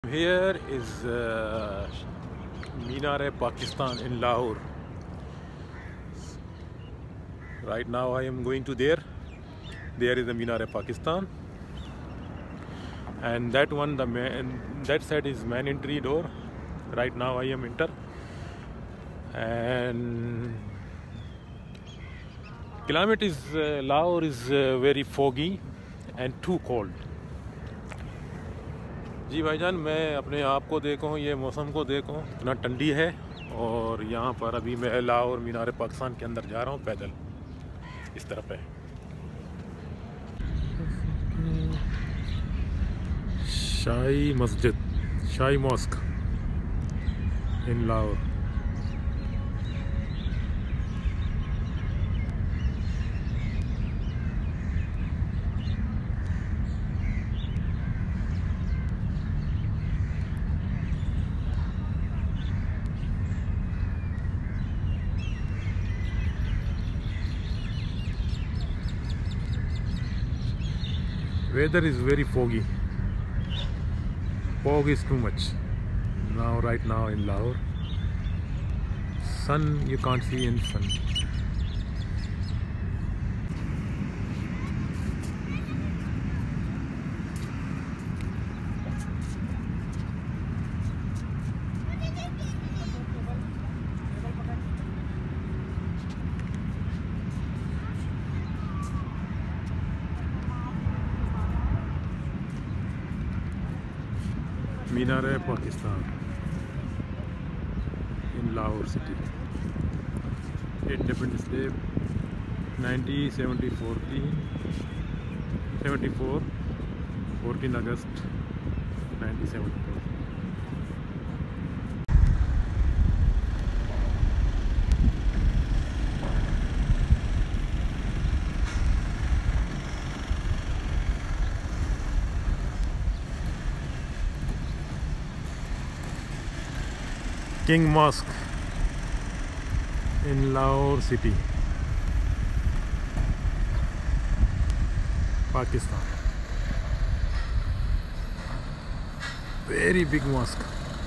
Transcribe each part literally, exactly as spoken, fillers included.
Here is uh, Minar-e-Pakistan in Lahore. Right now I am going to there. There is the Minar-e-Pakistan, and that one, the man, that side is main entry door. Right now I am enter, and climate is uh, Lahore is uh, very foggy and too cold. जी भाईजान, मैं अपने आप को देखूँ, ये मौसम को देखूँ, इतना ठंडी है। और यहाँ पर अभी मैं लाहौर मीनार पाकिस्तान के अंदर जा रहा हूँ पैदल, इस तरफ है Shahi Masjid, Shahi mosque in Lahore. Weather is very foggy. Fog is too much now. Right now in Lahore, sun you can't see any sun. Minar-e-Pakistan in Lahore city. Independence Day nineteen seventy-four, seventy-four, fourteen August nineteen seventy-four. King Mosque in Lahore city, Pakistan. Very big mosque.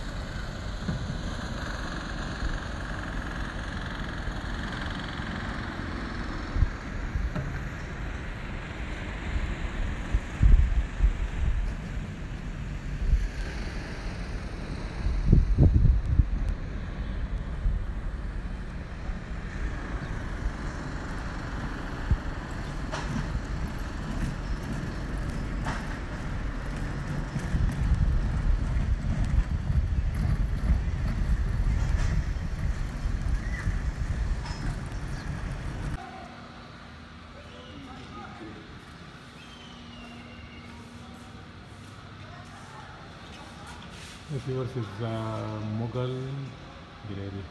This yours is uh, Mughal Gallery.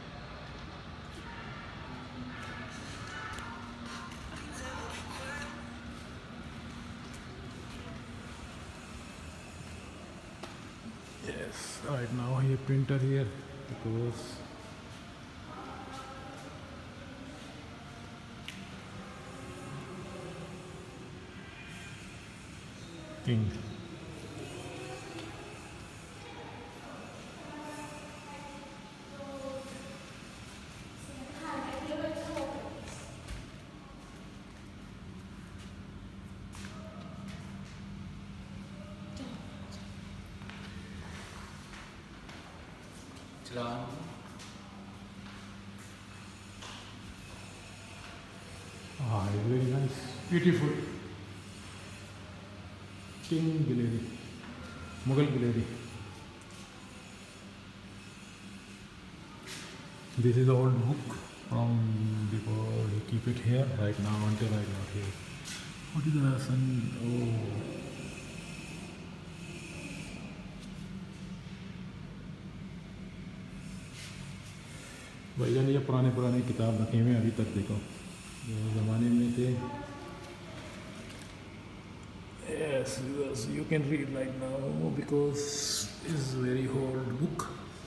Yes, right now I have printer here because King. Ah, very nice, beautiful. King Gallery, Mughal Gallery. This is the old book from before. You keep it here right now until I got here. What is the sun? Oh. भैया ये पुराने पुराने किताब रखे हुए हैं अभी तक, देखो जो ज़माने में थे. Yes, yes, you can read right now because it's very old book.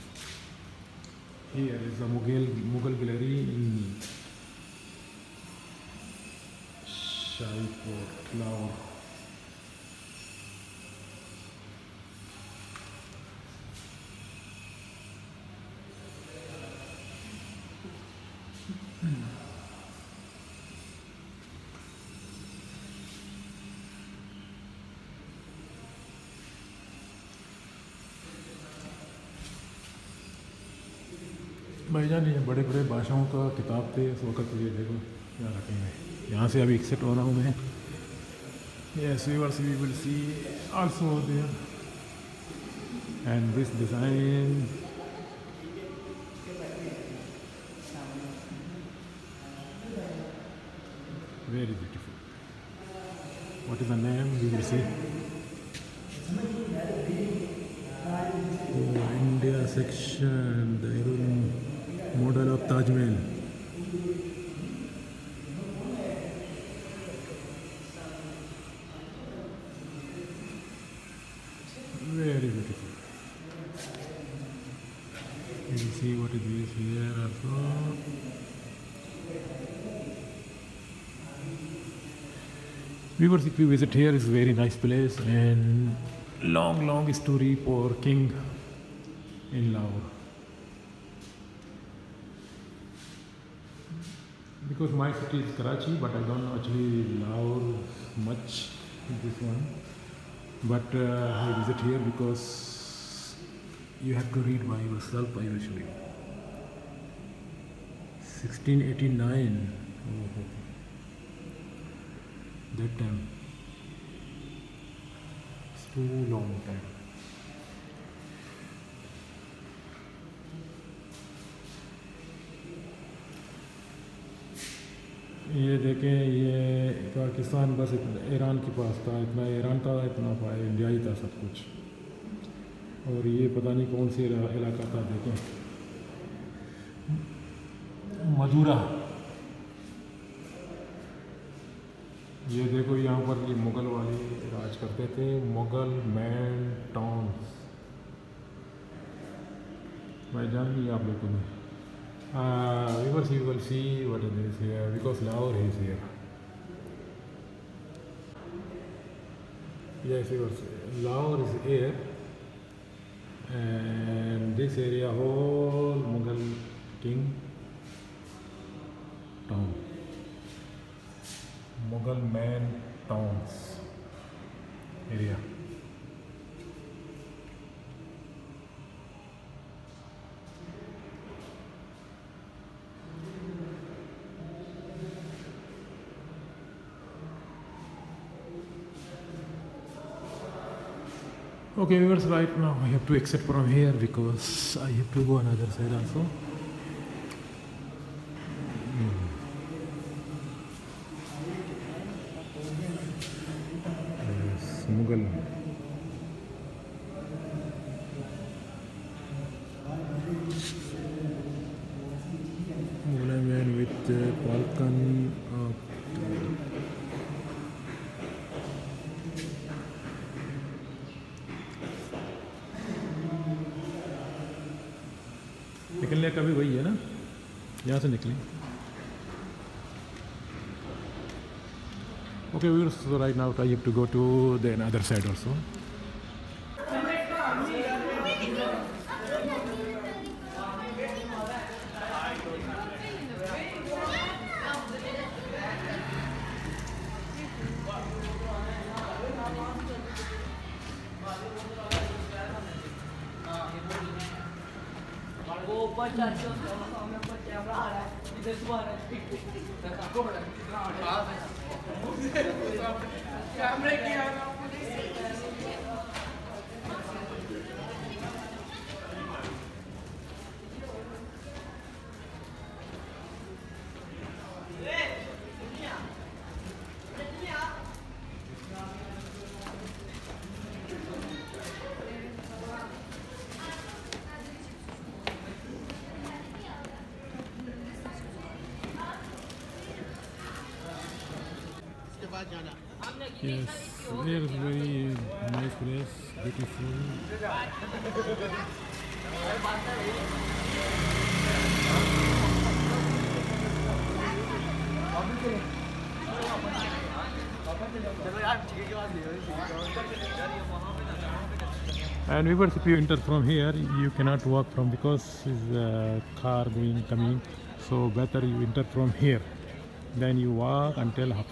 Here is the Mughal Mughal Gallery in Shahi Port, Lahore. भाईजान ये बड़े बड़े भाषाओं का किताब थे इस वक्त। ये देखो क्या रखे हैं। यहाँ से अभी एक्सिट हो रहा हूँ मैं। Yes, viewers, we will see also there. And this design, very beautiful. What is the name? We will see. Oh, India section, the Irun model of Taj Mahal. Very beautiful. You can see what it is here also. Viewers, if you visit here, it's a very nice place and long, long story for king in Lahore. Because my city is Karachi, but I don't know actually Lahore much in this one. But uh, I visit here because you have to read by yourself. I will show you. sixteen eighty-nine. Oh, that time. It's too long time. ये देखें, ये पाकिस्तान बस Iran के पास था, इतना Iran था, इतना India ही था सब कुछ। और ये पता नहीं कौन सी इलाका था। देखें, मदुरा। ये देखो, यहाँ पर ये मुग़ल वाले राज करते थे, मुग़ल मैन टाउन्स। मैं जान ली आप लोगों ने। Uh, viewers, you will see what it is here because Lahore is here. Yes, viewers, Lahore is here, and this area whole Mughal king town, Mughal man towns area. Okay, viewers, right now I have to exit from here because I have to go another side also. Hmm. Yes, Mughal. Mughal man with uh, Balkan of निकलने का भी वही है ना, यहाँ से निकलें। Okay, viewers, so right now I have to go to the other side also. Yes, there is very nice place, beautiful. And viewers, if you enter from here, you cannot walk from because is a car going coming. So better you enter from here, then you walk until half.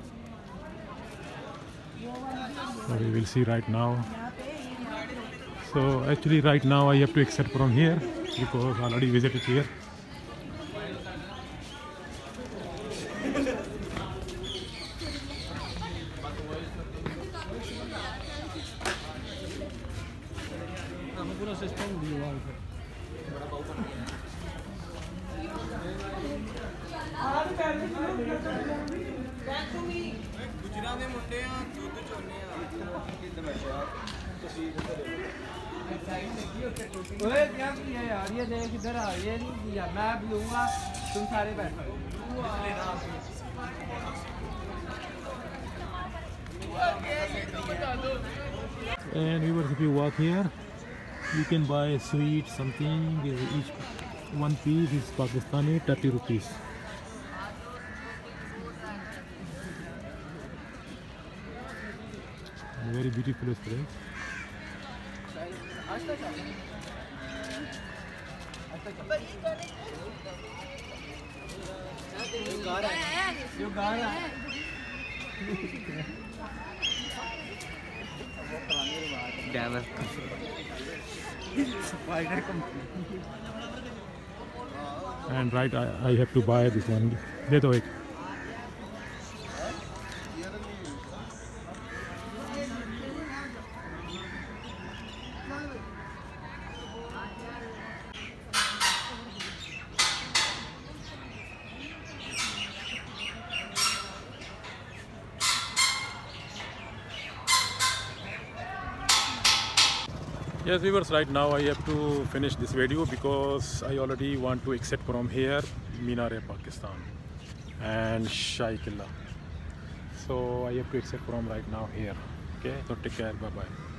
So we will see right now. So actually right now I have to exit from here because I already visited here. ओए क्या किया यार ये देख इधर आ ये नहीं किया मैं अब लूंगा तुम सारे बैठो And viewers, if you walk here, you can buy a sweet something. Each one piece is Pakistani thirty rupees. Very beautiful place. And right, I, I have to buy this one. दे दो एक. Yes viewers, right now I have to finish this video because I already want to exit from here, Minar-e-Pakistan and Shahi Qilla. So I have to exit from right now here. Okay, so take care, bye bye.